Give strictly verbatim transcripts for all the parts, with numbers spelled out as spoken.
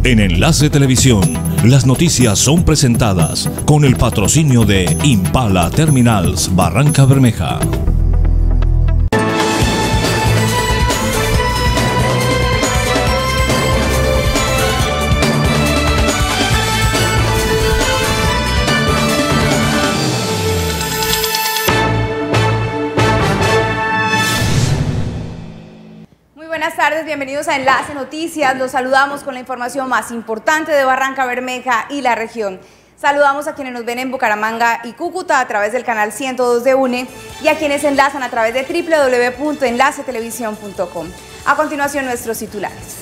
En Enlace Televisión, las noticias son presentadas con el patrocinio de Impala Terminals Barranca Bermeja. Buenas tardes, bienvenidos a Enlace Noticias. Los saludamos con la información más importante de Barranca Bermeja y la región. Saludamos a quienes nos ven en Bucaramanga y Cúcuta a través del canal ciento dos de UNE y a quienes enlazan a través de w w w punto enlace televisión punto com. A continuación, nuestros titulares.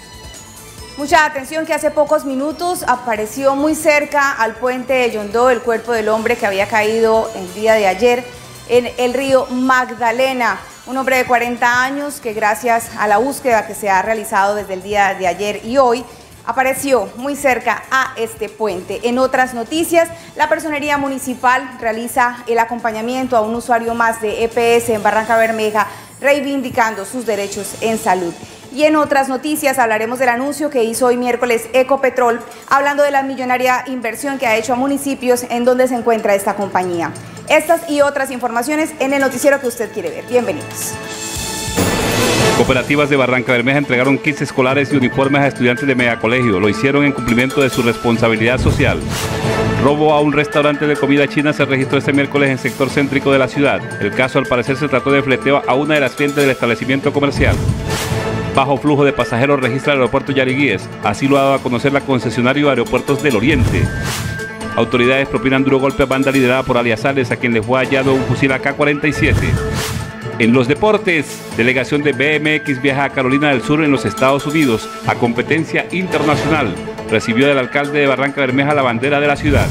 Mucha atención que hace pocos minutos apareció muy cerca al puente de Yondó el cuerpo del hombre que había caído el día de ayer en el río Magdalena. Un hombre de cuarenta años que gracias a la búsqueda que se ha realizado desde el día de ayer y hoy, apareció muy cerca a este puente. En otras noticias, la Personería Municipal realiza el acompañamiento a un usuario más de E P S en Barranca Bermeja, reivindicando sus derechos en salud. Y en otras noticias hablaremos del anuncio que hizo hoy miércoles Ecopetrol, hablando de la millonaria inversión que ha hecho a municipios en donde se encuentra esta compañía. Estas y otras informaciones en el noticiero que usted quiere ver. Bienvenidos. Cooperativas de Barranca Bermeja entregaron kits escolares y uniformes a estudiantes de megacolegio. Lo hicieron en cumplimiento de su responsabilidad social. Robo a un restaurante de comida china se registró este miércoles en el sector céntrico de la ciudad. El caso, al parecer, se trató de fleteo a una de las clientes del establecimiento comercial. Bajo flujo de pasajeros registra el aeropuerto Yariguíes. Así lo ha dado a conocer la concesionaria de Aeropuertos del Oriente. Autoridades propinan duro golpe a banda liderada por aliasales, a quien le fue hallado un fusil A K cuarenta y siete. En los deportes, delegación de B M X viaja a Carolina del Sur en los Estados Unidos a competencia internacional. Recibió del alcalde de Barranca Bermeja la bandera de la ciudad.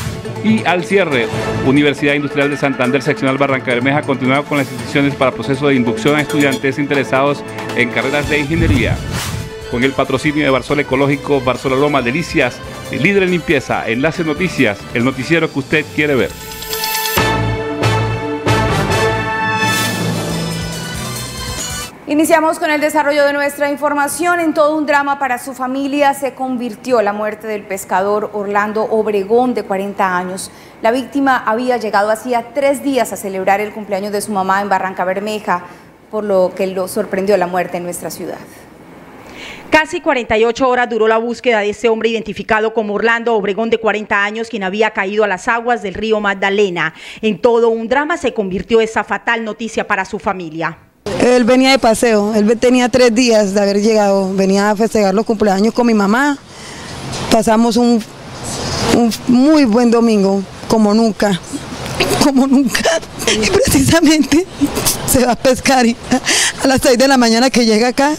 Y al cierre, Universidad Industrial de Santander Seccional Barranca Bermeja continúa con las inscripciones para proceso de inducción a estudiantes interesados en carreras de ingeniería. Con el patrocinio de Barsol Ecológico, Barsol Aroma Delicias, el líder en limpieza. Enlace Noticias, el noticiero que usted quiere ver. Iniciamos con el desarrollo de nuestra información. En todo un drama para su familia se convirtió la muerte del pescador Orlando Obregón, de cuarenta años. La víctima había llegado hacía tres días a celebrar el cumpleaños de su mamá en Barranca Bermeja, por lo que lo sorprendió la muerte en nuestra ciudad. Casi cuarenta y ocho horas duró la búsqueda de este hombre identificado como Orlando Obregón, de cuarenta años, quien había caído a las aguas del río Magdalena. En todo un drama se convirtió esa fatal noticia para su familia. Él venía de paseo, él tenía tres días de haber llegado, venía a festejar los cumpleaños con mi mamá. Pasamos un, un muy buen domingo, como nunca, como nunca. Y precisamente se va a pescar y a las seis de la mañana que llega acá,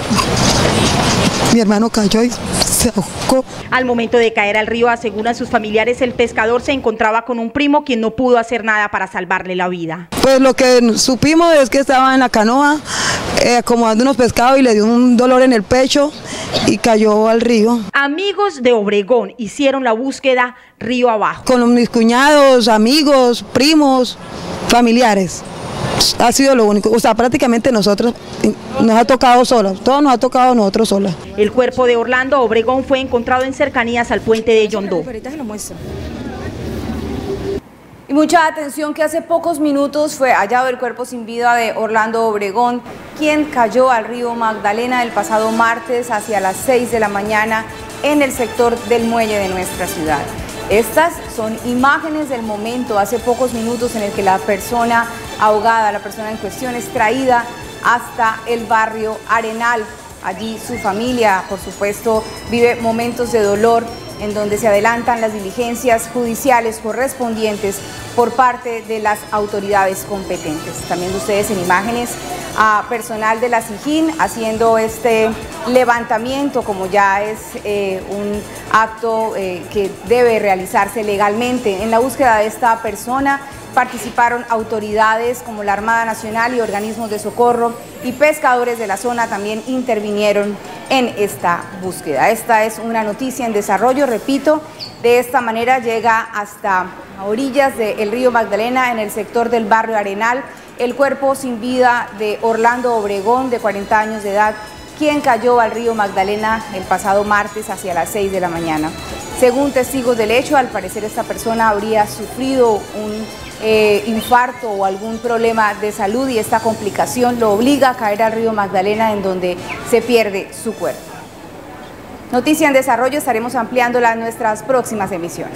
mi hermano cayó y se ahogó. Al momento de caer al río, aseguran sus familiares, el pescador se encontraba con un primo quien no pudo hacer nada para salvarle la vida. Pues lo que supimos es que estaba en la canoa eh, acomodando unos pescados y le dio un dolor en el pecho y cayó al río. Amigos de Obregón hicieron la búsqueda río abajo. Con mis cuñados, amigos, primos, familiares. Ha sido lo único, o sea, prácticamente nosotros nos ha tocado solos, todo nos ha tocado a nosotros solas. El cuerpo de Orlando Obregón fue encontrado en cercanías al puente de Yondó. Y mucha atención que hace pocos minutos fue hallado el cuerpo sin vida de Orlando Obregón, quien cayó al río Magdalena el pasado martes hacia las seis de la mañana en el sector del muelle de nuestra ciudad. Estas son imágenes del momento, hace pocos minutos, en el que la persona ahogada, la persona en cuestión, es traída hasta el barrio Arenal. Allí su familia, por supuesto, vive momentos de dolor en donde se adelantan las diligencias judiciales correspondientes por parte de las autoridades competentes. También ustedes en imágenes a personal de la SIJIN haciendo este levantamiento, como ya es eh, un acto eh, que debe realizarse legalmente. En la búsqueda de esta persona participaron autoridades como la Armada Nacional y organismos de socorro, y pescadores de la zona también intervinieron en esta búsqueda. Esta es una noticia en desarrollo, repito, de esta manera llega hasta a orillas del río Magdalena, en el sector del barrio Arenal, el cuerpo sin vida de Orlando Obregón, de cuarenta años de edad, quien cayó al río Magdalena el pasado martes hacia las seis de la mañana. Según testigos del hecho, al parecer esta persona habría sufrido un eh, infarto o algún problema de salud y esta complicación lo obliga a caer al río Magdalena, en donde se pierde su cuerpo. Noticia en desarrollo, estaremos ampliándola en nuestras próximas emisiones.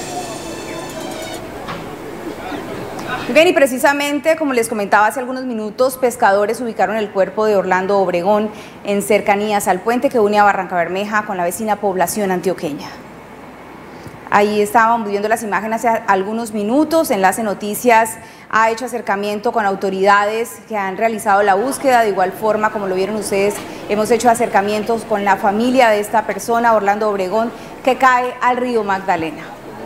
Bien, y precisamente, como les comentaba hace algunos minutos, pescadores ubicaron el cuerpo de Orlando Obregón en cercanías al puente que une a Barrancabermeja con la vecina población antioqueña. Ahí estábamos viendo las imágenes hace algunos minutos. Enlace Noticias ha hecho acercamiento con autoridades que han realizado la búsqueda. De igual forma, como lo vieron ustedes, hemos hecho acercamientos con la familia de esta persona, Orlando Obregón, que cae al río Magdalena.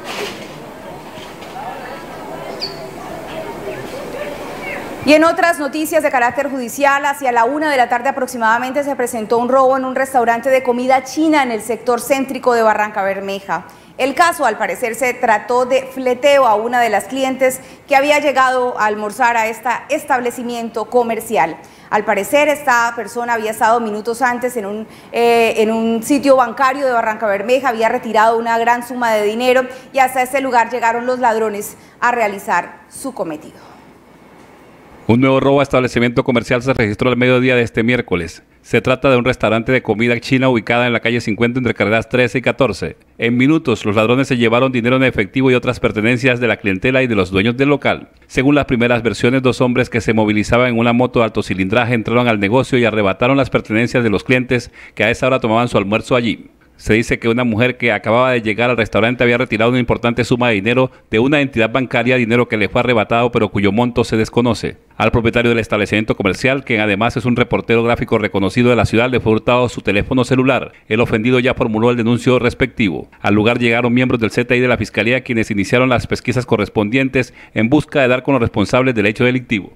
Y en otras noticias de carácter judicial, hacia la una de la tarde aproximadamente se presentó un robo en un restaurante de comida china en el sector céntrico de Barrancabermeja. El caso, al parecer, se trató de fleteo a una de las clientes que había llegado a almorzar a este establecimiento comercial. Al parecer, esta persona había estado minutos antes en un, eh, en un sitio bancario de Barrancabermeja, había retirado una gran suma de dinero y hasta ese lugar llegaron los ladrones a realizar su cometido. Un nuevo robo a establecimiento comercial se registró al mediodía de este miércoles. Se trata de un restaurante de comida china ubicada en la calle cincuenta entre carreras trece y catorce. En minutos, los ladrones se llevaron dinero en efectivo y otras pertenencias de la clientela y de los dueños del local. Según las primeras versiones, dos hombres que se movilizaban en una moto de alto cilindraje entraron al negocio y arrebataron las pertenencias de los clientes que a esa hora tomaban su almuerzo allí. Se dice que una mujer que acababa de llegar al restaurante había retirado una importante suma de dinero de una entidad bancaria, dinero que le fue arrebatado pero cuyo monto se desconoce. Al propietario del establecimiento comercial, quien además es un reportero gráfico reconocido de la ciudad, le fue hurtado su teléfono celular. El ofendido ya formuló el denuncio respectivo. Al lugar llegaron miembros del C T I de la Fiscalía, quienes iniciaron las pesquisas correspondientes en busca de dar con los responsables del hecho delictivo.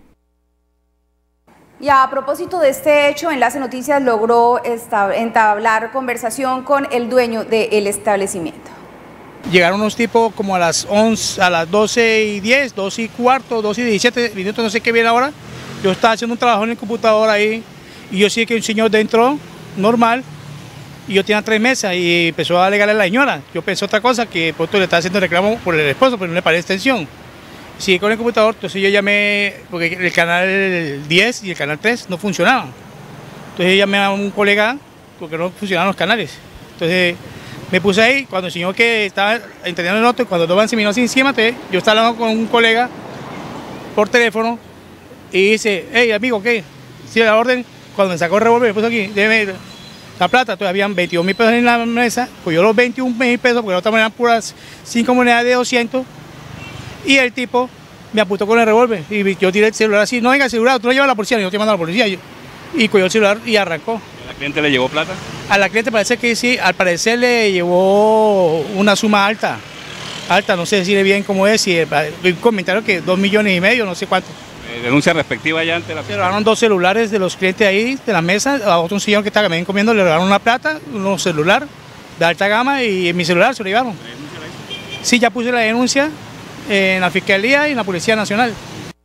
Y a propósito de este hecho, Enlace Noticias logró entablar conversación con el dueño del establecimiento. Llegaron unos tipos como a las once, a las doce y diez, doce y cuarto, doce y diecisiete minutos, no sé qué viene ahora. Yo estaba haciendo un trabajo en el computador ahí y yo sí que un señor dentro, normal, y yo tenía tres mesas y empezó a alegarle a la señora. Yo pensé otra cosa, que pronto le estaba haciendo reclamo por el esposo, pero no le paré extensión. Sí, con el computador, entonces yo llamé, porque el canal diez y el canal tres no funcionaban. Entonces yo llamé a un colega, porque no funcionaban los canales. Entonces me puse ahí, cuando el señor que estaba entendiendo el otro, cuando toman se vino así encima, entonces, yo estaba hablando con un colega por teléfono y dice, hey amigo, ¿qué? Sí, la orden, cuando me sacó el revólver, me puso aquí, déjeme la plata, entonces habían veintidós mil pesos en la mesa, pues yo los veintiún mil pesos, porque de otra manera eran puras cinco monedas de doscientos. Y el tipo me apuntó con el revólver y yo tiré el celular así, no venga el celular, tú lo llevas a la policía, yo te mando a la policía. Y cogió el celular y arrancó. ¿A la cliente le llevó plata? A la cliente parece que sí, al parecer le llevó una suma alta, alta, no sé decirle bien cómo es, y un comentario que dos millones y medio, no sé cuánto. Eh, ¿Denuncia respectiva ya ante la fiscalía? Le regalaron dos celulares de los clientes ahí, de la mesa, a otro señor que estaba también comiendo, le regalaron una plata, un celular de alta gama y en mi celular se lo llevaron. Sí, ya puse la denuncia en la Fiscalía y en la Policía Nacional.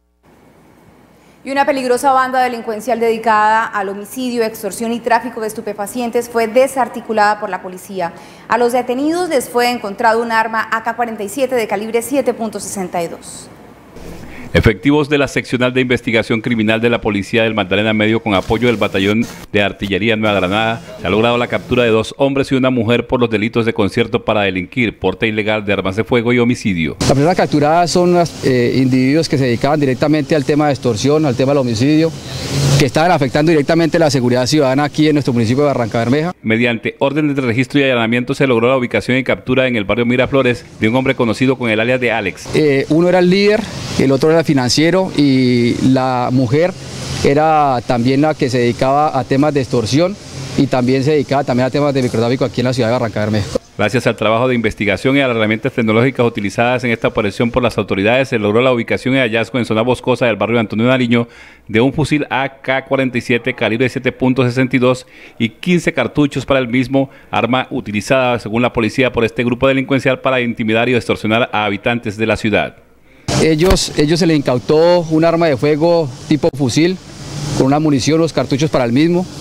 Y una peligrosa banda delincuencial dedicada al homicidio, extorsión y tráfico de estupefacientes fue desarticulada por la policía. A los detenidos les fue encontrado un arma A K cuarenta y siete de calibre siete punto sesenta y dos. Efectivos de la Seccional de Investigación Criminal de la Policía del Magdalena Medio, con apoyo del Batallón de Artillería Nueva Granada, se ha logrado la captura de dos hombres y una mujer por los delitos de concierto para delinquir, porte ilegal de armas de fuego y homicidio. La primera capturada son los eh, individuos que se dedicaban directamente al tema de extorsión, al tema del homicidio, que estaban afectando directamente la seguridad ciudadana aquí en nuestro municipio de Barrancabermeja. Mediante órdenes de registro y allanamiento se logró la ubicación y captura en el barrio Miraflores de un hombre conocido con el alias de Alex. Eh, uno era el líder, el otro era el financiero y la mujer era también la que se dedicaba a temas de extorsión y también se dedicaba también a temas de microtráfico aquí en la ciudad de Barrancabermeja. Gracias al trabajo de investigación y a las herramientas tecnológicas utilizadas en esta operación por las autoridades, se logró la ubicación y hallazgo en zona boscosa del barrio Antonio Nariño de un fusil A K cuarenta y siete calibre siete punto sesenta y dos y quince cartuchos para el mismo, arma utilizada según la policía por este grupo delincuencial para intimidar y extorsionar a habitantes de la ciudad. Ellos, ellos se les incautó un arma de fuego tipo fusil con una munición, los cartuchos para el mismo.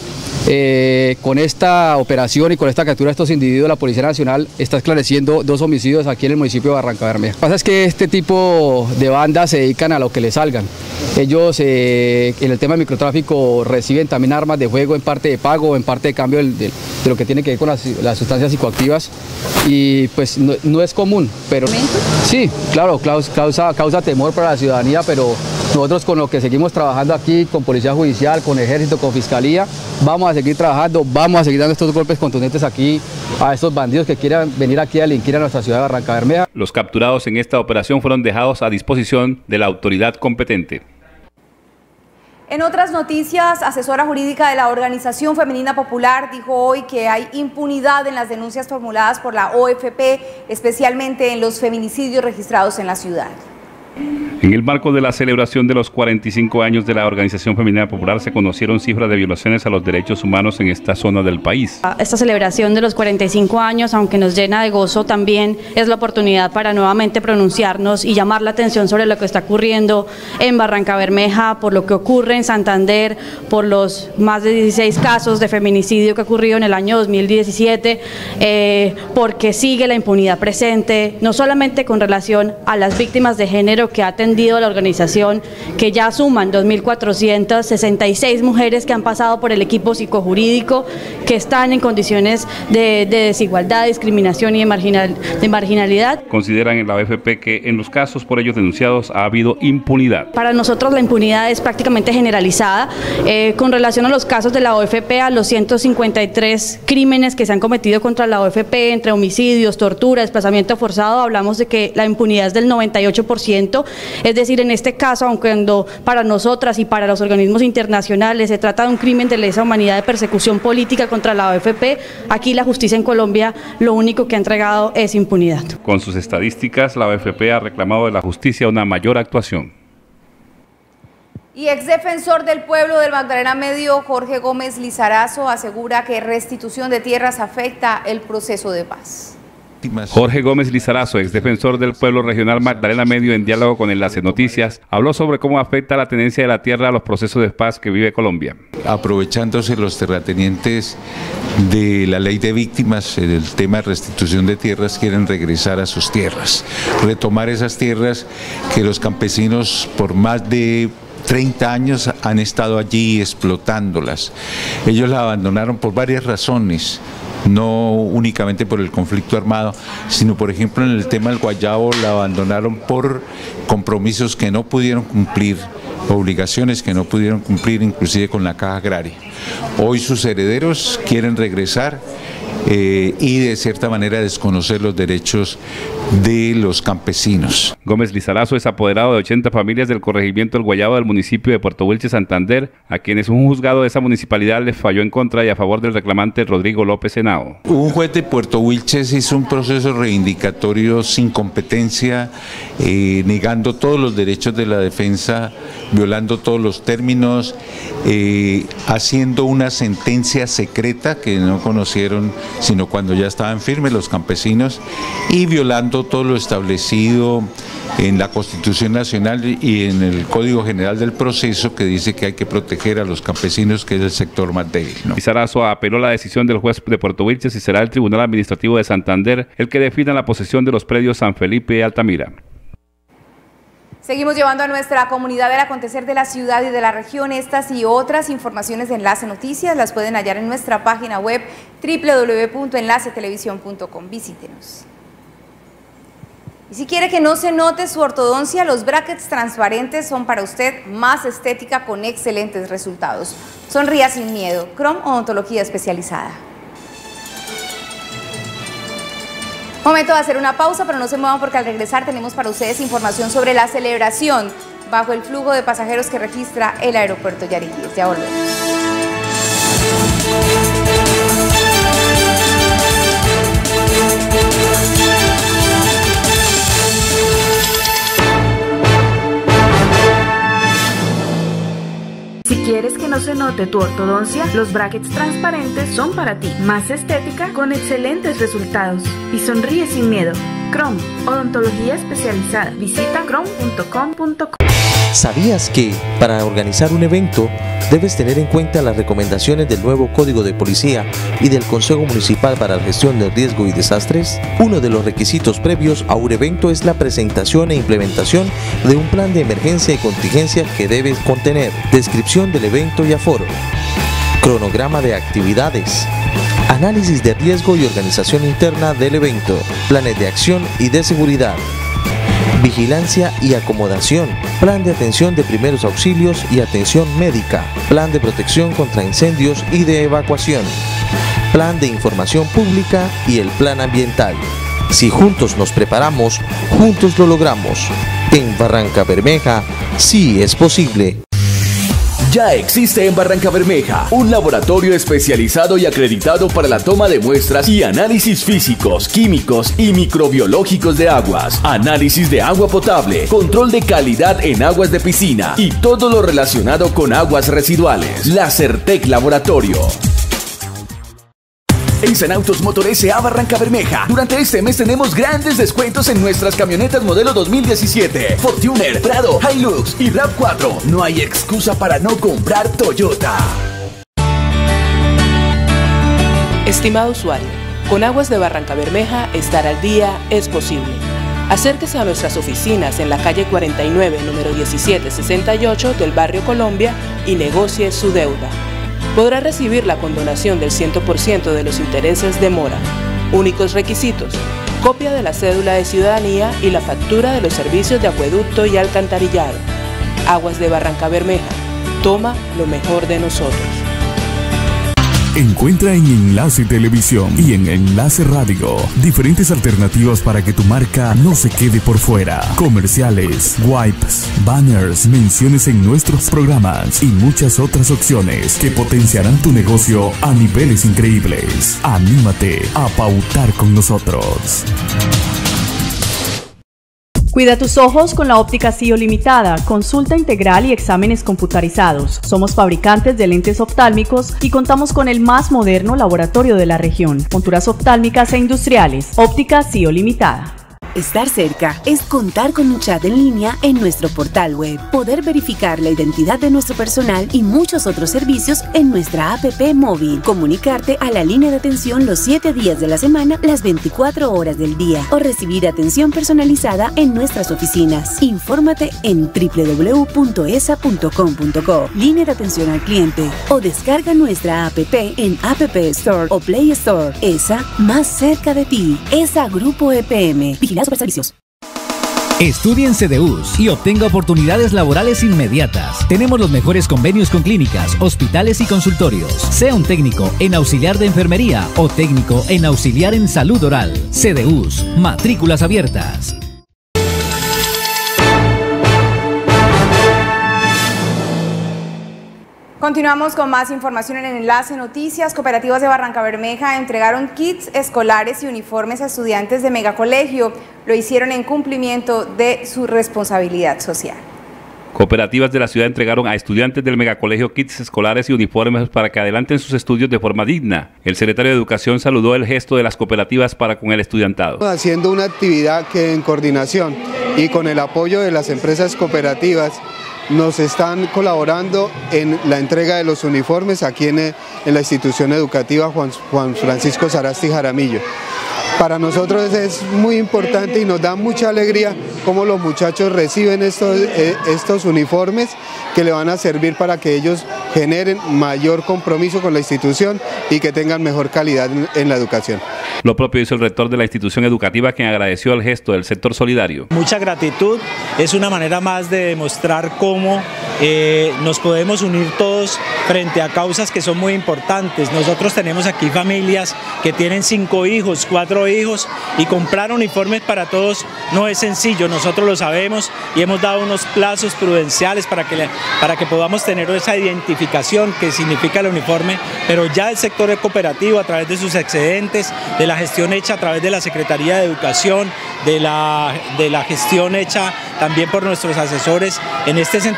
Eh, con esta operación y con esta captura de estos individuos, la Policía Nacional está esclareciendo dos homicidios aquí en el municipio de Barrancabermeja. Lo que pasa es que este tipo de bandas se dedican a lo que les salgan. Ellos eh, en el tema del microtráfico reciben también armas de fuego en parte de pago, en parte de cambio del, del, de lo que tiene que ver con las, las sustancias psicoactivas, y pues no, no es común, pero sí, claro, causa, causa temor para la ciudadanía, pero nosotros con lo que seguimos trabajando aquí, con Policía Judicial, con Ejército, con Fiscalía, vamos a seguir trabajando, vamos a seguir dando estos golpes contundentes aquí a estos bandidos que quieran venir aquí a delinquir a nuestra ciudad de Barrancabermeja. Los capturados en esta operación fueron dejados a disposición de la autoridad competente. En otras noticias, asesora jurídica de la Organización Femenina Popular dijo hoy que hay impunidad en las denuncias formuladas por la O F P, especialmente en los feminicidios registrados en la ciudad. En el marco de la celebración de los cuarenta y cinco años de la Organización Femenina Popular se conocieron cifras de violaciones a los derechos humanos en esta zona del país. Esta celebración de los cuarenta y cinco años, aunque nos llena de gozo, también es la oportunidad para nuevamente pronunciarnos y llamar la atención sobre lo que está ocurriendo en Barrancabermeja, por lo que ocurre en Santander, por los más de dieciséis casos de feminicidio que ocurrió en el año dos mil diecisiete, eh, porque sigue la impunidad presente, no solamente con relación a las víctimas de género que ha atendido la organización, que ya suman dos mil cuatrocientas sesenta y seis mujeres que han pasado por el equipo psicojurídico, que están en condiciones de, de desigualdad, discriminación y de, marginal, de marginalidad. Consideran en la O F P que en los casos por ellos denunciados ha habido impunidad. Para nosotros la impunidad es prácticamente generalizada. Eh, con relación a los casos de la O F P, a los ciento cincuenta y tres crímenes que se han cometido contra la O F P, entre homicidios, tortura, desplazamiento forzado, hablamos de que la impunidad es del noventa y ocho por ciento. Es decir, en este caso, aunque cuando para nosotras y para los organismos internacionales se trata de un crimen de lesa humanidad, de persecución política contra la O F P, aquí la justicia en Colombia lo único que ha entregado es impunidad. Con sus estadísticas, la O F P ha reclamado de la justicia una mayor actuación. Y exdefensor del pueblo del Magdalena Medio, Jorge Gómez Lizarazo, asegura que restitución de tierras afecta el proceso de paz. Jorge Gómez Lizarazo, exdefensor del pueblo regional Magdalena Medio, en diálogo con Enlace Noticias, habló sobre cómo afecta la tenencia de la tierra a los procesos de paz que vive Colombia. Aprovechándose los terratenientes de la ley de víctimas, el tema de restitución de tierras, quieren regresar a sus tierras, retomar esas tierras que los campesinos por más de treinta años han estado allí explotándolas. Ellos la abandonaron por varias razones, no únicamente por el conflicto armado, sino por ejemplo en el tema del guayabo la abandonaron por compromisos que no pudieron cumplir, obligaciones que no pudieron cumplir inclusive con la Caja Agraria. Hoy sus herederos quieren regresar eh, y de cierta manera desconocer los derechos de los campesinos. Gómez Lizarazo es apoderado de ochenta familias del corregimiento del Guayabo del municipio de Puerto Wilches, Santander, a quienes un juzgado de esa municipalidad les falló en contra y a favor del reclamante Rodrigo López Henao. Un juez de Puerto Wilches hizo un proceso reivindicatorio sin competencia, eh, negando todos los derechos de la defensa, violando todos los términos, eh, haciendo una sentencia secreta que no conocieron sino cuando ya estaban firmes los campesinos, y violando todo lo establecido en la Constitución Nacional y en el Código General del Proceso, que dice que hay que proteger a los campesinos, que es el sector más débil, ¿no? Lizarazo apeló la decisión del juez de Puerto Wilches y será el Tribunal Administrativo de Santander el que defina la posesión de los predios San Felipe y Altamira. Seguimos llevando a nuestra comunidad el acontecer de la ciudad y de la región. Estas y otras informaciones de Enlace Noticias las pueden hallar en nuestra página web doble u doble u doble u punto enlace televisión punto com. Visítenos. Y si quiere que no se note su ortodoncia, los brackets transparentes son para usted más estética con excelentes resultados. Sonría sin miedo. Chrome Odontología Especializada. Momento de hacer una pausa, pero no se muevan porque al regresar tenemos para ustedes información sobre la celebración bajo el flujo de pasajeros que registra el aeropuerto Yariquíes. Ya volvemos. Si quieres que no se note tu ortodoncia, los brackets transparentes son para ti. Más estética con excelentes resultados. Y sonríe sin miedo. Chrome Odontología Especializada. Visita chrome punto com punto co. ¿Sabías que para organizar un evento debes tener en cuenta las recomendaciones del nuevo Código de Policía y del Consejo Municipal para la Gestión de Riesgo y Desastres? Uno de los requisitos previos a un evento es la presentación e implementación de un plan de emergencia y contingencia que debe contener descripción del evento y aforo, cronograma de actividades, análisis de riesgo y organización interna del evento, planes de acción y de seguridad, vigilancia y acomodación, plan de atención de primeros auxilios y atención médica, plan de protección contra incendios y de evacuación, plan de información pública y el plan ambiental. Si juntos nos preparamos, juntos lo logramos. En Barrancabermeja, sí es posible. Ya existe en Barrancabermeja un laboratorio especializado y acreditado para la toma de muestras y análisis físicos, químicos y microbiológicos de aguas, análisis de agua potable, control de calidad en aguas de piscina y todo lo relacionado con aguas residuales. La Certec Laboratorio. En Sanautos Motor S A Barrancabermeja, durante este mes tenemos grandes descuentos en nuestras camionetas modelo dos mil diecisiete, Fortuner, Prado, Hilux y RAV cuatro. No hay excusa para no comprar Toyota. Estimado usuario, con Aguas de Barrancabermeja estar al día es posible. Acérquese a nuestras oficinas en la calle cuarenta y nueve, número diecisiete sesenta y ocho del barrio Colombia y negocie su deuda. Podrá recibir la condonación del cien por ciento de los intereses de mora. Únicos requisitos: copia de la cédula de ciudadanía y la factura de los servicios de acueducto y alcantarillado. Aguas de Barrancabermeja, toma lo mejor de nosotros. Encuentra en Enlace Televisión y en Enlace Radio diferentes alternativas para que tu marca no se quede por fuera. Comerciales, wipes, banners, menciones en nuestros programas y muchas otras opciones que potenciarán tu negocio a niveles increíbles. Anímate a pautar con nosotros. Cuida tus ojos con la óptica Sio Limitada, consulta integral y exámenes computarizados. Somos fabricantes de lentes oftálmicos y contamos con el más moderno laboratorio de la región. Monturas oftálmicas e industriales. Óptica Sio Limitada. Estar cerca es contar con un chat en línea en nuestro portal web, poder verificar la identidad de nuestro personal y muchos otros servicios en nuestra app móvil, comunicarte a la línea de atención los siete días de la semana, las veinticuatro horas del día o recibir atención personalizada en nuestras oficinas. Infórmate en doble u doble u doble u punto e s a punto com punto co, línea de atención al cliente, o descarga nuestra app en App Store o Play Store. E S A, más cerca de ti. E S A Grupo E P M. Vigilados por servicios. Estudie en C D U S y obtenga oportunidades laborales inmediatas. Tenemos los mejores convenios con clínicas, hospitales y consultorios. Sea un técnico en auxiliar de enfermería o técnico en auxiliar en salud oral. C D U S, matrículas abiertas. Continuamos con más información en Enlace Noticias. Cooperativas de Barrancabermeja entregaron kits escolares y uniformes a estudiantes de megacolegio. Lo hicieron en cumplimiento de su responsabilidad social. Cooperativas de la ciudad entregaron a estudiantes del megacolegio kits escolares y uniformes para que adelanten sus estudios de forma digna. El secretario de Educación saludó el gesto de las cooperativas para con el estudiantado. Haciendo una actividad que en coordinación y con el apoyo de las empresas cooperativas nos están colaborando en la entrega de los uniformes aquí en, en la institución educativa Juan, Juan Francisco Sarasti Jaramillo. Para nosotros es muy importante y nos da mucha alegría cómo los muchachos reciben estos, eh, estos uniformes que le van a servir para que ellos generen mayor compromiso con la institución y que tengan mejor calidad en, en la educación. Lo propio hizo el rector de la institución educativa, quien agradeció el gesto del sector solidario. Mucha gratitud, es una manera más de demostrar cómo eh, nos podemos unir todos frente a causas que son muy importantes. Nosotros tenemos aquí familias que tienen cinco hijos, cuatro hijos y comprar uniformes para todos no es sencillo, nosotros lo sabemos y hemos dado unos plazos prudenciales para que, para que podamos tener esa identificación que significa el uniforme, pero ya el sector cooperativo a través de sus excedentes, de la gestión hecha a través de la Secretaría de Educación, de la, de la gestión hecha también por nuestros asesores, en este sentido podemos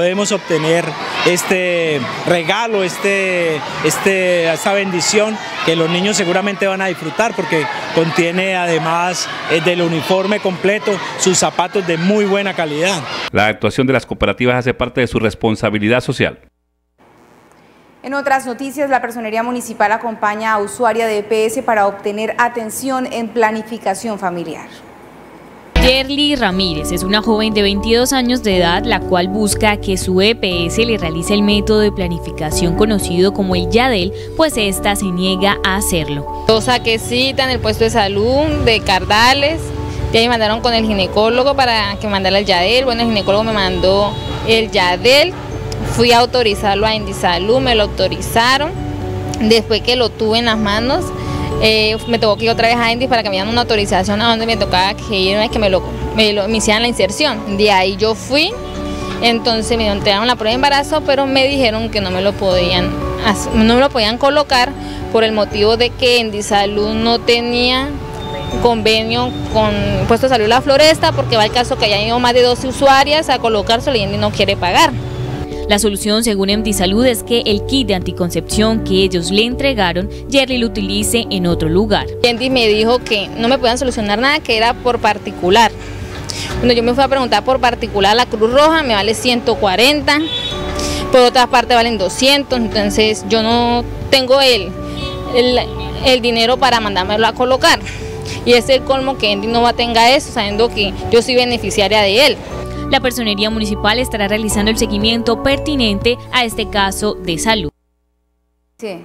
podemos obtener este regalo, este, este, esta bendición que los niños seguramente van a disfrutar, porque contiene además eh, del uniforme completo sus zapatos de muy buena calidad. La actuación de las cooperativas hace parte de su responsabilidad social. En otras noticias, la Personería Municipal acompaña a usuaria de E P S para obtener atención en planificación familiar. Yerly Ramírez es una joven de veintidós años de edad, la cual busca que su E P S le realice el método de planificación conocido como el Yadel, pues esta se niega a hacerlo. Yo saqué cita en el puesto de salud de Cardales, de ahí me mandaron con el ginecólogo para que me mandara el Yadel. Bueno, el ginecólogo me mandó el Yadel, fui a autorizarlo a Indisalud, me lo autorizaron. Después que lo tuve en las manos, Eh, me tocó que ir otra vez a Endis para que me dieran una autorización a donde me tocaba que irme, que me, lo, me, lo, me hicieran la inserción. De ahí yo fui, entonces me entregaron la prueba de embarazo, pero me dijeron que no me lo podían, no me lo podían colocar por el motivo de que Endisalud no tenía convenio con Puesto de Salud La Floresta, porque va el caso que hayan ido más de doce usuarias a colocárselo y Endi no quiere pagar. La solución, según Endisalud, es que el kit de anticoncepción que ellos le entregaron, Yerly lo utilice en otro lugar. Endi me dijo que no me podían solucionar nada, que era por particular. Cuando yo me fui a preguntar por particular a la Cruz Roja, me vale ciento cuarenta, por otra parte valen doscientos, entonces yo no tengo el, el, el dinero para mandármelo a colocar. Y es el colmo que Endi no tenga eso, sabiendo que yo soy beneficiaria de él. La Personería Municipal estará realizando el seguimiento pertinente a este caso de salud. Sí.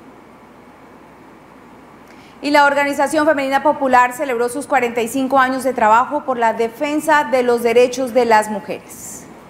Y la Organización Femenina Popular celebró sus cuarenta y cinco años de trabajo por la defensa de los derechos de las mujeres.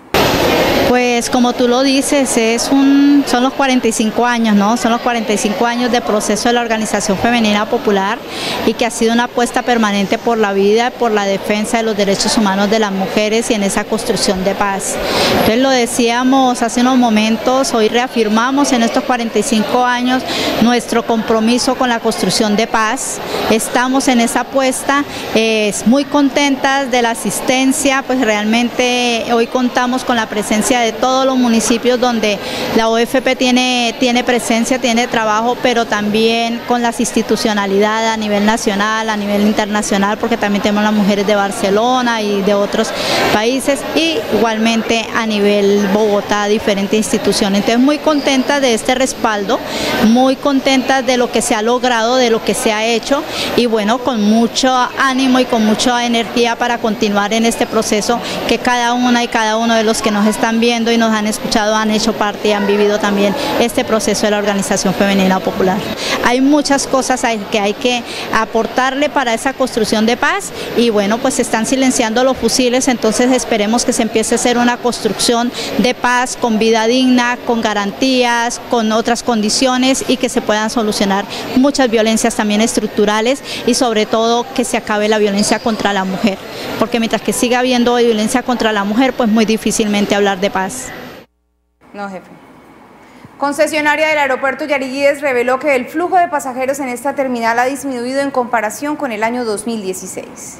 Pues como tú lo dices, es un, son los cuarenta y cinco años, ¿no? Son los cuarenta y cinco años de proceso de la Organización Femenina Popular y que ha sido una apuesta permanente por la vida, por la defensa de los derechos humanos de las mujeres y en esa construcción de paz. Entonces lo decíamos hace unos momentos, hoy reafirmamos en estos cuarenta y cinco años nuestro compromiso con la construcción de paz. Estamos en esa apuesta, eh, muy contentas de la asistencia, pues realmente hoy contamos con la presencia de todos los municipios donde la O F P tiene, tiene presencia, tiene trabajo, pero también con las institucionalidades a nivel nacional, a nivel internacional, porque también tenemos las mujeres de Barcelona y de otros países, y igualmente a nivel Bogotá, diferentes instituciones. Entonces muy contentas de este respaldo, muy contentas de lo que se ha logrado, de lo que se ha hecho, y bueno, con mucho ánimo y con mucha energía para continuar en este proceso que cada una y cada uno de los que nos están viendo y nos han escuchado han hecho parte y han vivido también este proceso de la Organización Femenina Popular. Hay muchas cosas que hay que aportarle para esa construcción de paz y bueno, pues se están silenciando los fusiles, entonces esperemos que se empiece a hacer una construcción de paz con vida digna, con garantías, con otras condiciones y que se puedan solucionar muchas violencias también estructurales y sobre todo que se acabe la violencia contra la mujer, porque mientras que siga habiendo violencia contra la mujer, pues muy difícilmente hablar de paz. No, jefe. Concesionaria del aeropuerto Yariguíes reveló que el flujo de pasajeros en esta terminal ha disminuido en comparación con el año dos mil dieciséis.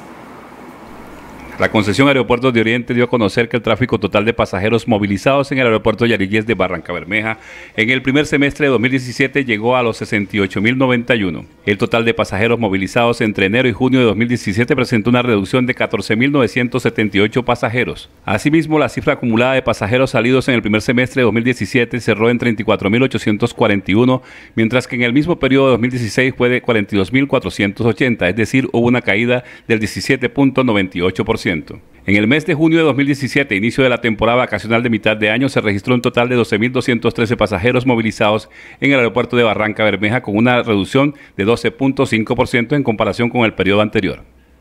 La concesión Aeropuertos de Oriente dio a conocer que el tráfico total de pasajeros movilizados en el aeropuerto Yariguíes de Barrancabermeja en el primer semestre de dos mil diecisiete llegó a los sesenta y ocho mil noventa y uno. El total de pasajeros movilizados entre enero y junio de dos mil diecisiete presentó una reducción de catorce mil novecientos setenta y ocho pasajeros. Asimismo, la cifra acumulada de pasajeros salidos en el primer semestre de dos mil diecisiete cerró en treinta y cuatro mil ochocientos cuarenta y uno, mientras que en el mismo periodo de dos mil dieciséis fue de cuarenta y dos mil cuatrocientos ochenta, es decir, hubo una caída del diecisiete punto noventa y ocho por ciento. En el mes de junio de dos mil diecisiete, inicio de la temporada vacacional de mitad de año, se registró un total de doce mil doscientos trece pasajeros movilizados en el aeropuerto de Barrancabermeja, con una reducción de doce punto cinco por ciento en comparación con el periodo anterior.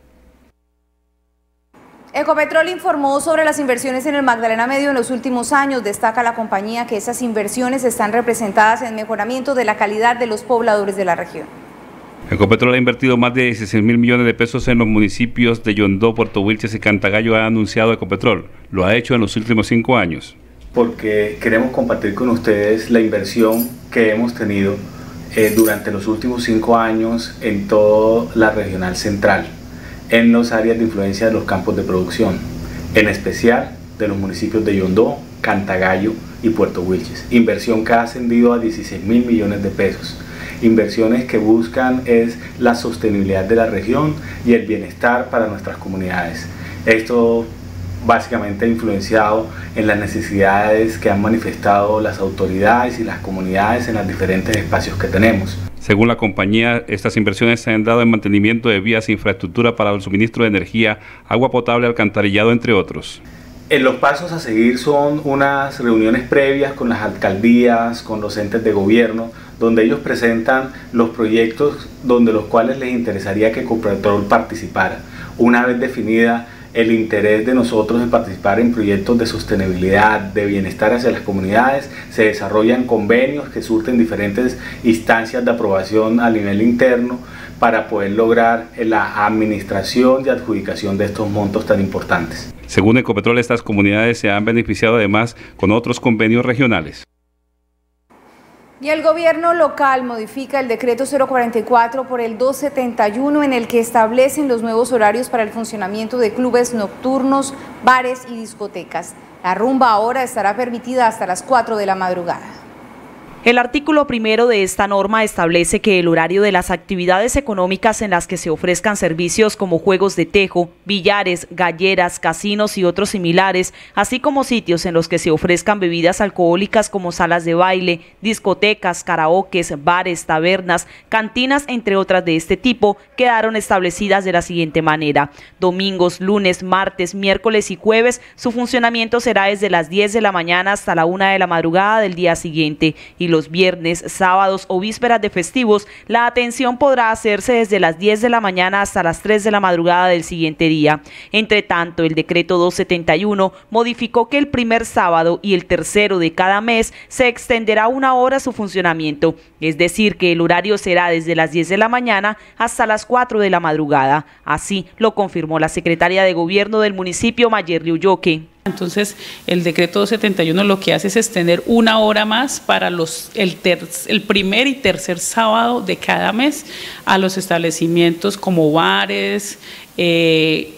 Ecopetrol informó sobre las inversiones en el Magdalena Medio en los últimos años. Destaca la compañía que esas inversiones están representadas en mejoramiento de la calidad de los pobladores de la región. Ecopetrol ha invertido más de dieciséis mil millones de pesos en los municipios de Yondó, Puerto Wilches y Cantagallo, ha anunciado Ecopetrol. Lo ha hecho en los últimos cinco años. Porque queremos compartir con ustedes la inversión que hemos tenido eh, durante los últimos cinco años en toda la regional central, en las áreas de influencia de los campos de producción, en especial de los municipios de Yondó, Cantagallo y Puerto Wilches. Inversión que ha ascendido a dieciséis mil millones de pesos. Inversiones que buscan es la sostenibilidad de la región y el bienestar para nuestras comunidades. Esto básicamente ha influenciado en las necesidades que han manifestado las autoridades y las comunidades en los diferentes espacios que tenemos. Según la compañía, estas inversiones se han dado en mantenimiento de vías e infraestructura para el suministro de energía, agua potable, alcantarillado, entre otros. En los pasos a seguir son unas reuniones previas con las alcaldías, con los entes de gobierno, donde ellos presentan los proyectos donde los cuales les interesaría que Ecopetrol participara. Una vez definida el interés de nosotros en participar en proyectos de sostenibilidad, de bienestar hacia las comunidades, se desarrollan convenios que surten diferentes instancias de aprobación a nivel interno para poder lograr la administración y adjudicación de estos montos tan importantes. Según Ecopetrol, estas comunidades se han beneficiado además con otros convenios regionales. Y el gobierno local modifica el decreto cero cuarenta y cuatro por el doscientos setenta y uno en el que establecen los nuevos horarios para el funcionamiento de clubes nocturnos, bares y discotecas. La rumba ahora estará permitida hasta las cuatro de la madrugada. El artículo primero de esta norma establece que el horario de las actividades económicas en las que se ofrezcan servicios como juegos de tejo, billares, galleras, casinos y otros similares, así como sitios en los que se ofrezcan bebidas alcohólicas como salas de baile, discotecas, karaokes, bares, tabernas, cantinas, entre otras de este tipo, quedaron establecidas de la siguiente manera. Domingos, lunes, martes, miércoles y jueves, su funcionamiento será desde las diez de la mañana hasta la una de la madrugada del día siguiente, y los viernes, sábados o vísperas de festivos, la atención podrá hacerse desde las diez de la mañana hasta las tres de la madrugada del siguiente día. Entre tanto, el decreto doscientos setenta y uno modificó que el primer sábado y el tercero de cada mes se extenderá una hora su funcionamiento, es decir, que el horario será desde las diez de la mañana hasta las cuatro de la madrugada. Así lo confirmó la secretaria de Gobierno del municipio, Mayerly Ulloque. Entonces, el decreto doscientos setenta y uno lo que hace es extender una hora más para los, el, ter, el primer y tercer sábado de cada mes a los establecimientos como bares, eh,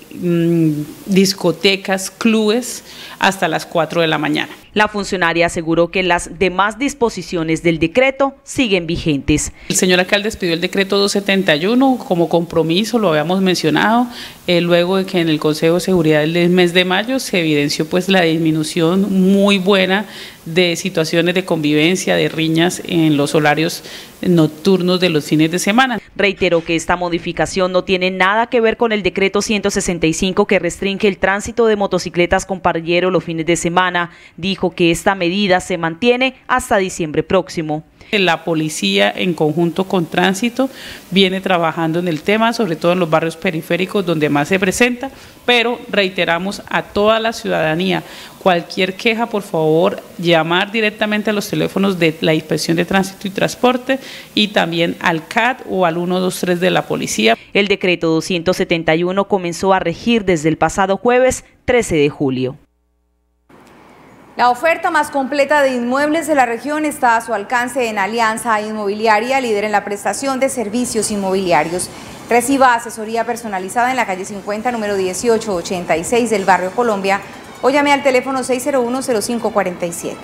discotecas, clubes, hasta las cuatro de la mañana. La funcionaria aseguró que las demás disposiciones del decreto siguen vigentes. El señor alcalde pidió el decreto doscientos setenta y uno como compromiso, lo habíamos mencionado, eh, luego de que en el Consejo de Seguridad del mes de mayo se evidenció pues la disminución muy buena de situaciones de convivencia, de riñas en los horarios nocturnos de los fines de semana. Reiteró que esta modificación no tiene nada que ver con el decreto ciento sesenta y cinco que restringe el tránsito de motocicletas con parrillero los fines de semana. Dijo que esta medida se mantiene hasta diciembre próximo. La policía en conjunto con tránsito viene trabajando en el tema, sobre todo en los barrios periféricos donde más se presenta, pero reiteramos a toda la ciudadanía, cualquier queja, por favor, llamar directamente a los teléfonos de la Inspección de Tránsito y Transporte y también al C A T o al ciento veintitrés de la policía. El decreto doscientos setenta y uno comenzó a regir desde el pasado jueves trece de julio. La oferta más completa de inmuebles de la región está a su alcance en Alianza Inmobiliaria, líder en la prestación de servicios inmobiliarios. Reciba asesoría personalizada en la calle cincuenta, número dieciocho ochenta y seis del barrio Colombia, o llame al teléfono seis cero uno, cero cinco cuatro siete.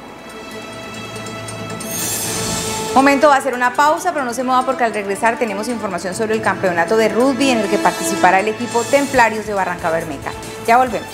Momento de hacer una pausa, pero no se mueva porque al regresar tenemos información sobre el campeonato de rugby en el que participará el equipo Templarios de Barrancabermeja. Ya volvemos.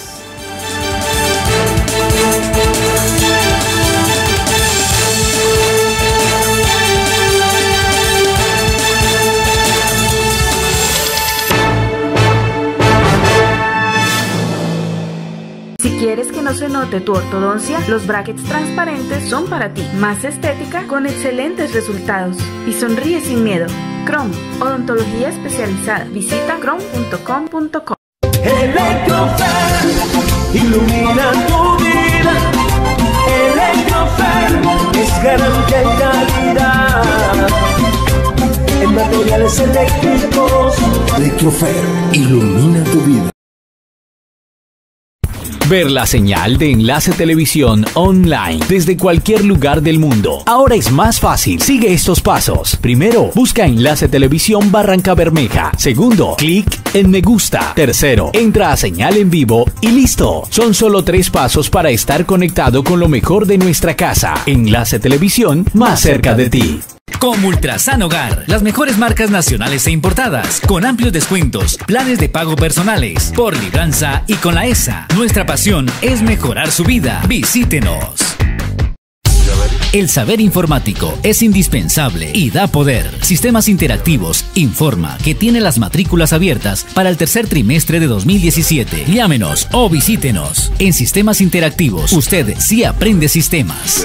Si quieres que no se note tu ortodoncia, los brackets transparentes son para ti. Más estética con excelentes resultados. Y sonríe sin miedo. Chrome, odontología especializada. Visita chrome punto com punto co. Electrofer, ilumina tu vida. Electrofer es garantía y calidad en materiales eléctricos. Electrofer, ilumina tu vida. ver la señal de Enlace Televisión online desde cualquier lugar del mundo. Ahora es más fácil. Sigue estos pasos. Primero, busca Enlace Televisión Barranca Bermeja. Segundo, clic en me gusta. Tercero, entra a señal en vivo y listo. Son solo tres pasos para estar conectado con lo mejor de nuestra casa. Enlace Televisión, más cerca de ti. Como Ultrasan Hogar, las mejores marcas nacionales e importadas, con amplios descuentos, planes de pago personales, por libranza y con la E S A. Nuestra pasión es mejorar su vida. Visítenos. El saber informático es indispensable y da poder. Sistemas Interactivos informa que tiene las matrículas abiertas para el tercer trimestre de dos mil diecisiete. Llámenos o visítenos. En Sistemas Interactivos, usted sí aprende sistemas.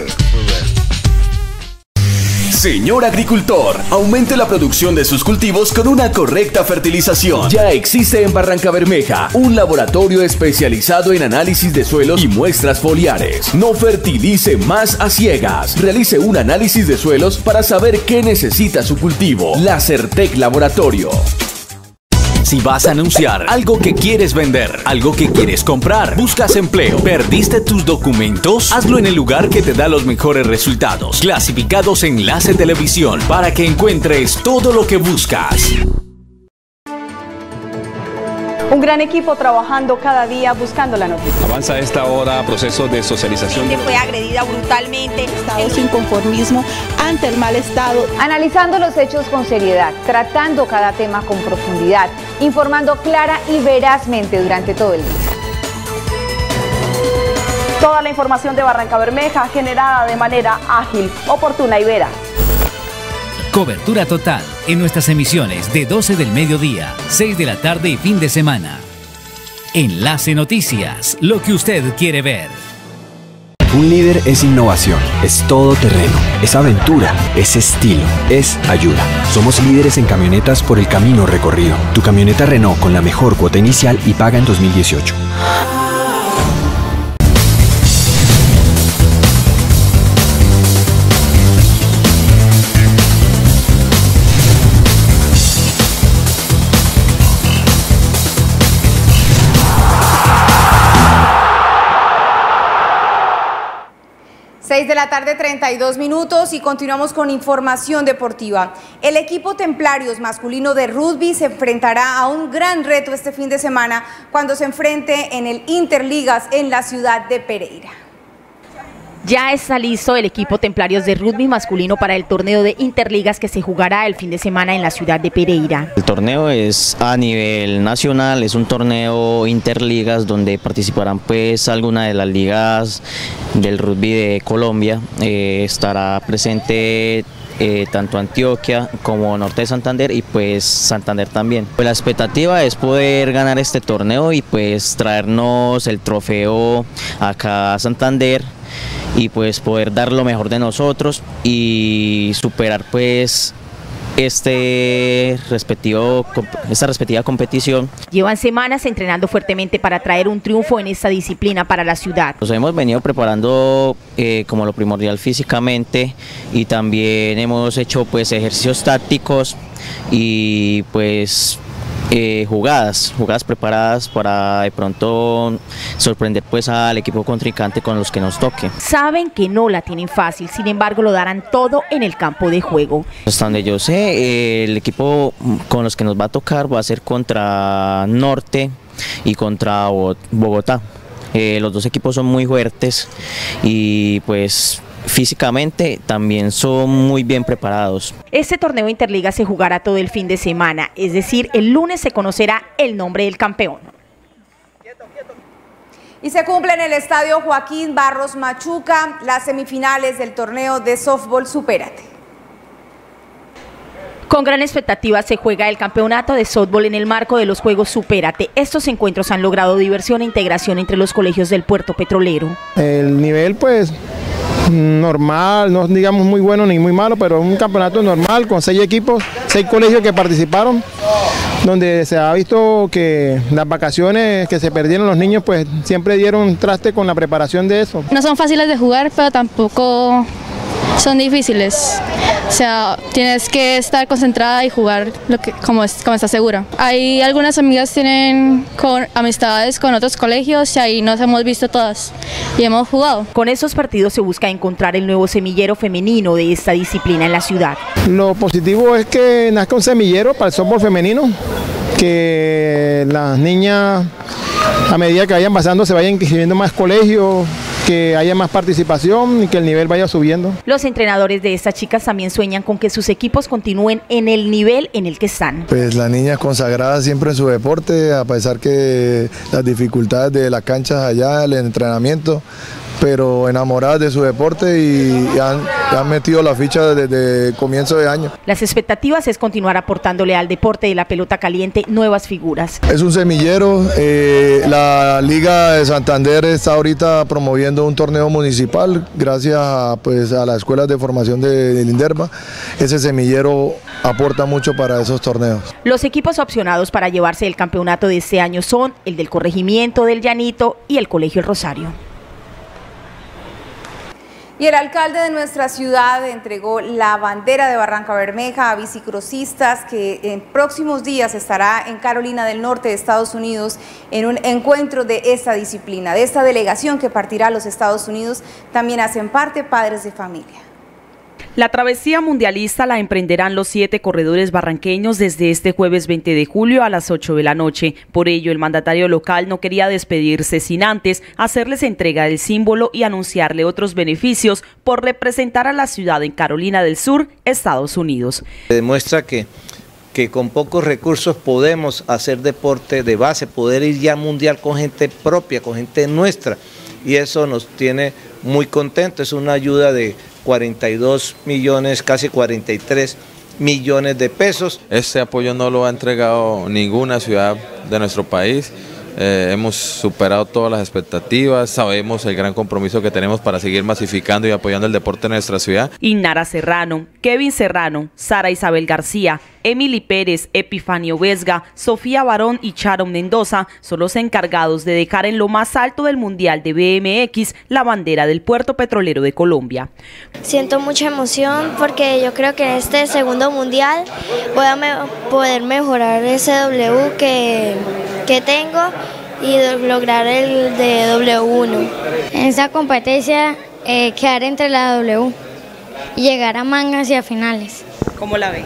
Señor agricultor, aumente la producción de sus cultivos con una correcta fertilización. Ya existe en Barranca Bermeja un laboratorio especializado en análisis de suelos y muestras foliares. No fertilice más a ciegas. Realice un análisis de suelos para saber qué necesita su cultivo. Lacertec Laboratorio. Si vas a anunciar algo que quieres vender, algo que quieres comprar, buscas empleo, perdiste tus documentos, hazlo en el lugar que te da los mejores resultados. Clasificados Enlace Televisión, para que encuentres todo lo que buscas. Un gran equipo trabajando cada día buscando la noticia. Avanza a esta hora proceso de socialización. Fue agredida brutalmente. Estado sin conformismo ante el mal estado. Analizando los hechos con seriedad, tratando cada tema con profundidad, informando clara y verazmente durante todo el día. Toda la información de Barranca Bermeja generada de manera ágil, oportuna y veraz. Cobertura total en nuestras emisiones de doce del mediodía, seis de la tarde y fin de semana. Enlace Noticias, lo que usted quiere ver. Un líder es innovación, es todo terreno, es aventura, es estilo, es ayuda. Somos líderes en camionetas por el camino recorrido. Tu camioneta Renault con la mejor cuota inicial y paga en dos mil dieciocho. seis de la tarde, treinta y dos minutos, y continuamos con información deportiva. El equipo Templarios masculino de rugby se enfrentará a un gran reto este fin de semana cuando se enfrente en el Interligas en la ciudad de Pereira. Ya está listo el equipo Templarios de rugby masculino para el torneo de Interligas que se jugará el fin de semana en la ciudad de Pereira. El torneo es a nivel nacional, es un torneo Interligas donde participarán pues algunas de las ligas del rugby de Colombia. Eh, estará presente eh, tanto Antioquia como Norte de Santander y pues Santander también. Pues la expectativa es poder ganar este torneo y pues traernos el trofeo acá a Santander y pues poder dar lo mejor de nosotros y superar pues este respectivo, esta respectiva competición. Llevan semanas entrenando fuertemente para traer un triunfo en esta disciplina para la ciudad. Nos hemos venido preparando eh, como lo primordial físicamente y también hemos hecho pues ejercicios tácticos y pues Eh, jugadas, jugadas preparadas para de pronto sorprender pues al equipo contrincante con los que nos toque. Saben que no la tienen fácil, sin embargo lo darán todo en el campo de juego. Hasta donde yo sé, eh, el equipo con los que nos va a tocar va a ser contra Norte y contra Bogotá. Eh, los dos equipos son muy fuertes y pues físicamente también son muy bien preparados. Este torneo Interliga se jugará todo el fin de semana, es decir, el lunes se conocerá el nombre del campeón. Y se cumple en el estadio Joaquín Barros Machuca las semifinales del torneo de softball Supérate. Con gran expectativa se juega el campeonato de softball en el marco de los Juegos Supérate. Estos encuentros han logrado diversión e integración entre los colegios del puerto petrolero. El nivel pues normal, no digamos muy bueno ni muy malo, pero un campeonato normal con seis equipos, seis colegios que participaron, donde se ha visto que las vacaciones que se perdieron los niños pues siempre dieron traste con la preparación de eso. No son fáciles de jugar, pero tampoco son difíciles. O sea, tienes que estar concentrada y jugar lo que, como, es, como estás segura. Hay algunas amigas tienen con, amistades con otros colegios y ahí nos hemos visto todas y hemos jugado. Con esos partidos se busca encontrar el nuevo semillero femenino de esta disciplina en la ciudad. Lo positivo es que nazca un semillero para el softball femenino, que las niñas a medida que vayan pasando se vayan inscribiendo más colegios, que haya más participación y que el nivel vaya subiendo. Los entrenadores de estas chicas también sueñan con que sus equipos continúen en el nivel en el que están. Pues las niñas consagradas siempre en su deporte, a pesar que las dificultades de las canchas allá, el entrenamiento, pero enamoradas de su deporte y han, han metido la ficha desde comienzo de año. Las expectativas es continuar aportándole al deporte de la pelota caliente nuevas figuras. Es un semillero, eh, la Liga de Santander está ahorita promoviendo un torneo municipal gracias a, pues, a las escuelas de formación de, de Linderma. Ese semillero aporta mucho para esos torneos. Los equipos opcionados para llevarse el campeonato de este año son el del Corregimiento del Llanito y el Colegio El Rosario. Y el alcalde de nuestra ciudad entregó la bandera de Barrancabermeja a bicicrocistas que en próximos días estará en Carolina del Norte de Estados Unidos en un encuentro de esta disciplina. De esta delegación que partirá a los Estados Unidos también hacen parte padres de familia. La travesía mundialista la emprenderán los siete corredores barranqueños desde este jueves veinte de julio a las ocho de la noche. Por ello, el mandatario local no quería despedirse sin antes hacerles entrega del símbolo y anunciarle otros beneficios por representar a la ciudad en Carolina del Sur, Estados Unidos. Demuestra que, que con pocos recursos podemos hacer deporte de base, poder ir ya mundial con gente propia, con gente nuestra. Y eso nos tiene muy contentos, es una ayuda de cuarenta y dos millones, casi cuarenta y tres millones de pesos. Este apoyo no lo ha entregado ninguna ciudad de nuestro país. Eh, hemos superado todas las expectativas, sabemos el gran compromiso que tenemos para seguir masificando y apoyando el deporte en nuestra ciudad. Inara Serrano, Kevin Serrano, Sara Isabel García, Emily Pérez, Epifanio Vesga, Sofía Barón y Sharon Mendoza son los encargados de dejar en lo más alto del Mundial de B M X la bandera del Puerto Petrolero de Colombia. Siento mucha emoción porque yo creo que en este segundo Mundial voy a me poder mejorar ese W que, que tengo y lograr el de W uno. En esta competencia eh, quedar entre la W y llegar a mangas y a finales. ¿Cómo la ve?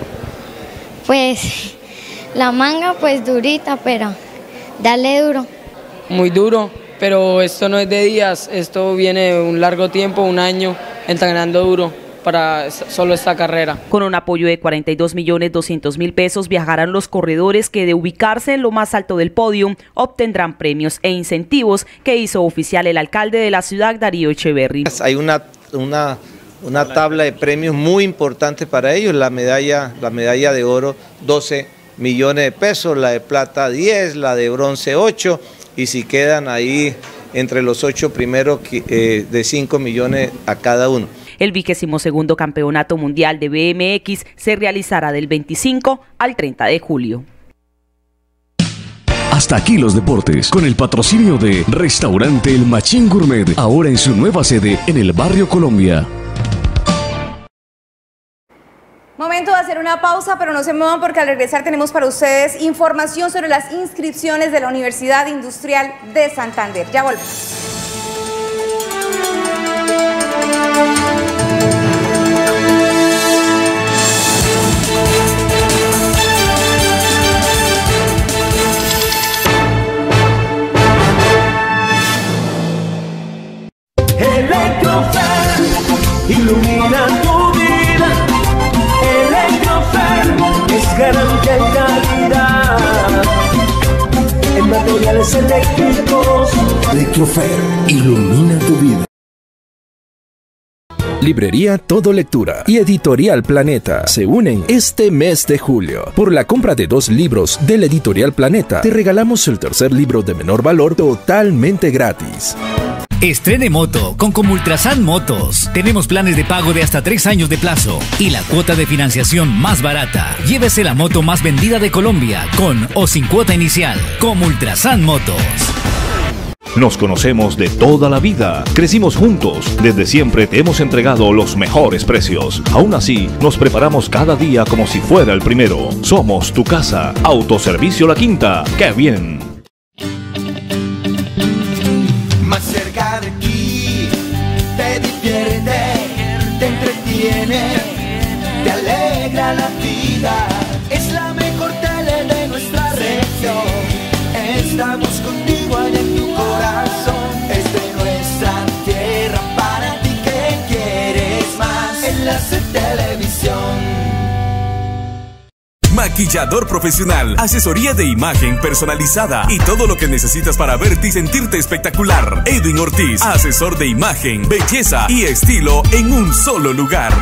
Pues la manga pues durita, pero dale duro. Muy duro, pero esto no es de días, esto viene de un largo tiempo, un año, entrenando duro para solo esta carrera. Con un apoyo de cuarenta y dos millones doscientos mil pesos viajarán los corredores que de ubicarse en lo más alto del podio obtendrán premios e incentivos que hizo oficial el alcalde de la ciudad, Darío Echeverry. Hay una, una, una tabla de premios muy importante para ellos, la medalla, la medalla de oro doce millones de pesos, la de plata diez, la de bronce ocho y si quedan ahí entre los ocho primeros eh, de cinco millones a cada uno. El vigésimo segundo Campeonato Mundial de B M X se realizará del veinticinco al treinta de julio. Hasta aquí los deportes, con el patrocinio de Restaurante El Machín Gourmet, ahora en su nueva sede en el barrio Colombia. Momento de hacer una pausa, pero no se muevan porque al regresar tenemos para ustedes información sobre las inscripciones de la Universidad Industrial de Santander. Ya volvemos. Electrofer, ilumina tu vida. Electrofer es garantía y calidad en materiales eléctricos. Electrofer, ilumina tu vida. Librería Todo Lectura y Editorial Planeta se unen este mes de julio. Por la compra de dos libros de la Editorial Planeta, te regalamos el tercer libro de menor valor totalmente gratis. Estrene moto con Comultrasan Motos. Tenemos planes de pago de hasta tres años de plazo y la cuota de financiación más barata. Llévese la moto más vendida de Colombia con o sin cuota inicial. Comultrasan Motos. Nos conocemos de toda la vida, crecimos juntos, desde siempre te hemos entregado los mejores precios. Aún así, nos preparamos cada día como si fuera el primero. Somos tu casa. Autoservicio La Quinta. ¡Qué bien! Más cerca de ti, te divierte, te entretiene, te alegra la vida. Es la mejor tele de nuestra región. Estamos contigo allá en tu corazón. Es de nuestra tierra para ti que quieres más. Enlace Televisión. Maquillador profesional, asesoría de imagen personalizada y todo lo que necesitas para verte y sentirte espectacular. Edwin Ortiz, asesor de imagen, belleza y estilo en un solo lugar.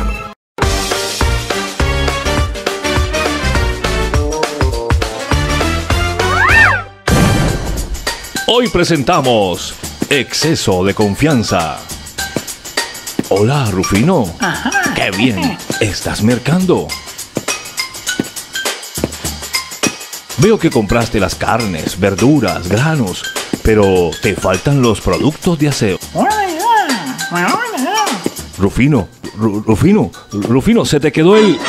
Hoy presentamos Exceso de Confianza. Hola, Rufino. Ajá. ¡Qué bien! ¿Estás mercando? Veo que compraste las carnes, verduras, granos, pero te faltan los productos de aseo. Rufino, Ru- Rufino, Rufino, se te quedó el...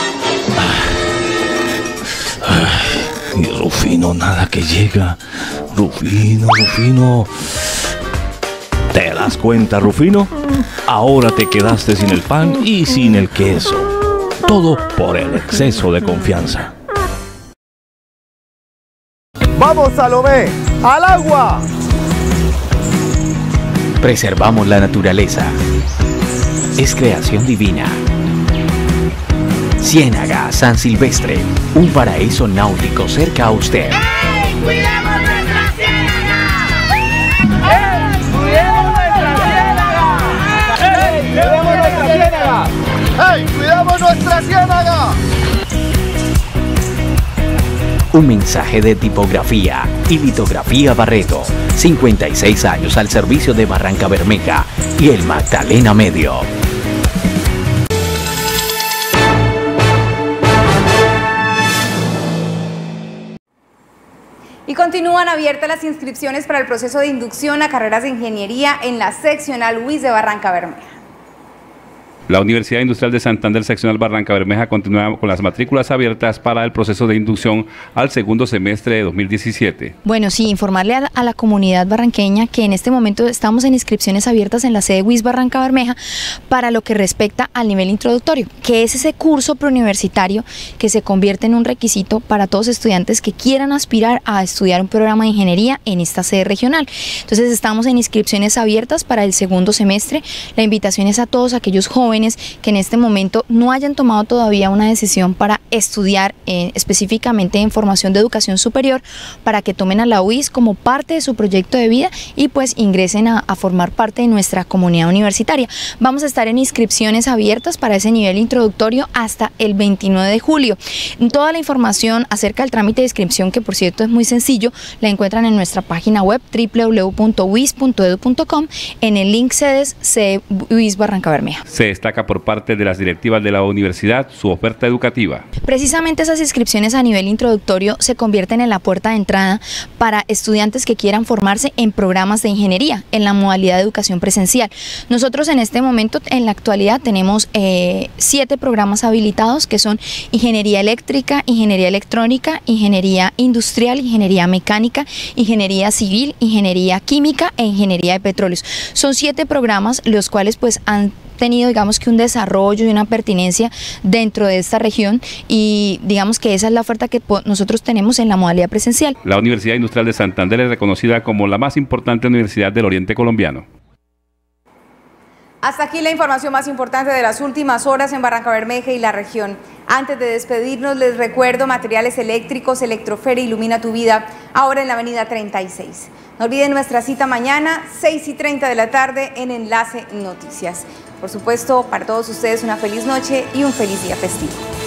Ay, Rufino, nada que llega. Rufino, Rufino. ¿Te das cuenta, Rufino? Ahora te quedaste sin el pan y sin el queso. Todo por el exceso de confianza. ¡Vamos, Salomé! ¡Al agua! Preservamos la naturaleza. Es creación divina. Ciénaga San Silvestre, un paraíso náutico cerca a usted. ¡Ey! ¡Cuidemos nuestra ciénaga! ¡Ey! ¡Cuidemos nuestra ciénaga! ¡Ey! ¡Cuidemos nuestra ciénaga! ¡Ey! ¡Cuidamos nuestra ciénaga! Un mensaje de tipografía y litografía Barreto. cincuenta y seis años al servicio de Barranca Bermeja y el Magdalena Medio. Y continúan abiertas las inscripciones para el proceso de inducción a carreras de ingeniería en la seccional U I S de Barranca Bermeja. La Universidad Industrial de Santander Seccional Barranca Bermeja continúa con las matrículas abiertas para el proceso de inducción al segundo semestre de dos mil diecisiete. Bueno, sí, informarle a la, a la comunidad barranqueña que en este momento estamos en inscripciones abiertas en la sede U I S Barranca Bermeja para lo que respecta al nivel introductorio, que es ese curso preuniversitario que se convierte en un requisito para todos estudiantes que quieran aspirar a estudiar un programa de ingeniería en esta sede regional. Entonces estamos en inscripciones abiertas para el segundo semestre. La invitación es a todos aquellos jóvenes que en este momento no hayan tomado todavía una decisión para estudiar eh, específicamente en formación de educación superior, para que tomen a la U I S como parte de su proyecto de vida y pues ingresen a, a formar parte de nuestra comunidad universitaria. Vamos a estar en inscripciones abiertas para ese nivel introductorio hasta el veintinueve de julio. Toda la información acerca del trámite de inscripción, que por cierto es muy sencillo, la encuentran en nuestra página web w w w punto u i s punto edu punto com en el link sedes C U I S Barranca Bermeja. Se destaca por parte de las directivas de la universidad su oferta educativa. Precisamente esas inscripciones a nivel introductorio se convierten en la puerta de entrada para estudiantes que quieran formarse en programas de ingeniería en la modalidad de educación presencial. Nosotros en este momento, en la actualidad, tenemos eh, siete programas habilitados que son ingeniería eléctrica, ingeniería electrónica, ingeniería industrial, ingeniería mecánica, ingeniería civil, ingeniería química e ingeniería de petróleos. Son siete programas los cuales pues han tenido, digamos, que un desarrollo y una pertinencia dentro de esta región, y digamos que esa es la oferta que nosotros tenemos en la modalidad presencial. La Universidad Industrial de Santander es reconocida como la más importante universidad del Oriente colombiano. Hasta aquí la información más importante de las últimas horas en Barranca Bermeja y la región. Antes de despedirnos, les recuerdo materiales eléctricos, Electrofer Ilumina tu Vida, ahora en la avenida treinta y seis. No olviden nuestra cita mañana, seis y treinta de la tarde, en Enlace Noticias. Por supuesto, para todos ustedes una feliz noche y un feliz día festivo.